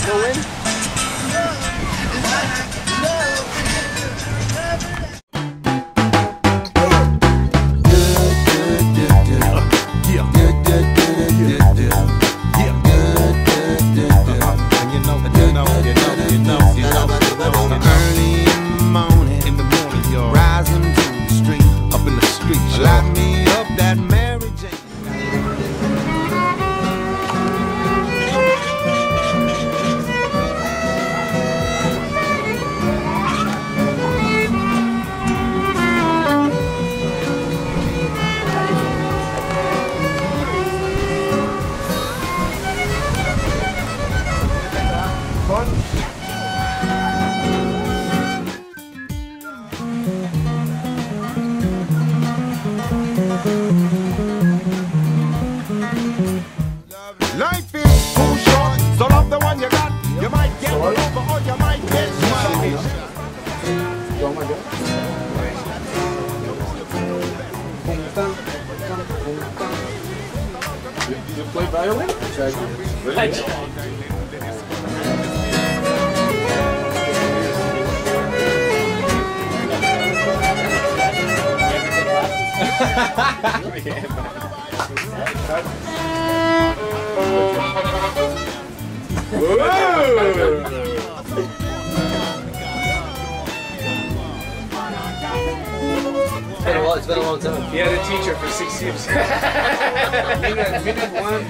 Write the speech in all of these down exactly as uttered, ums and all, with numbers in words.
Go in. Life is too short, so love the one you got. You might get one over or you might get shot. You, you play violin? Really? It's been a while, it's been a long time. He had a teacher for six years. minute, minute one.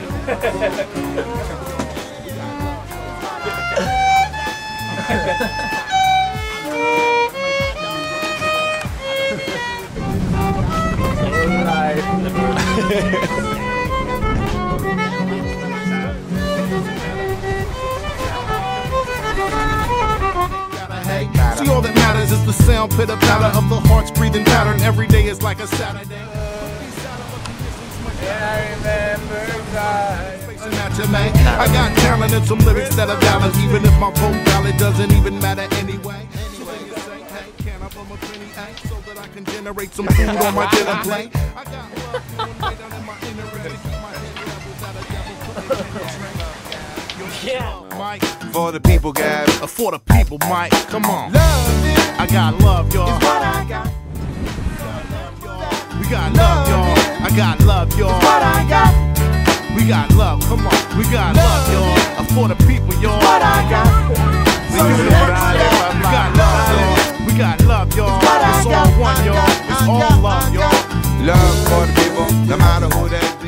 See, all that matters is the sound, pitter patter of the heart's breathing pattern. Every day is like a Saturday. I remember that. I got talent and some lyrics that are valid, even if my vote valid doesn't even matter anyway. Can I bum a penny act so that I can generate some food on my dinner plate? I got Yeah. Mike, for the people, guys. For the people, Mike. Come on. Love it. I got love, y'all. What I got. We got love, y'all. I got love, y'all. What I got. We got love. Come on. We got love, y'all. For the people, y'all. What I got. We got love, y'all. We got love, y'all. It's all one, y'all. It's all love, y'all. Love for the people, no matter who they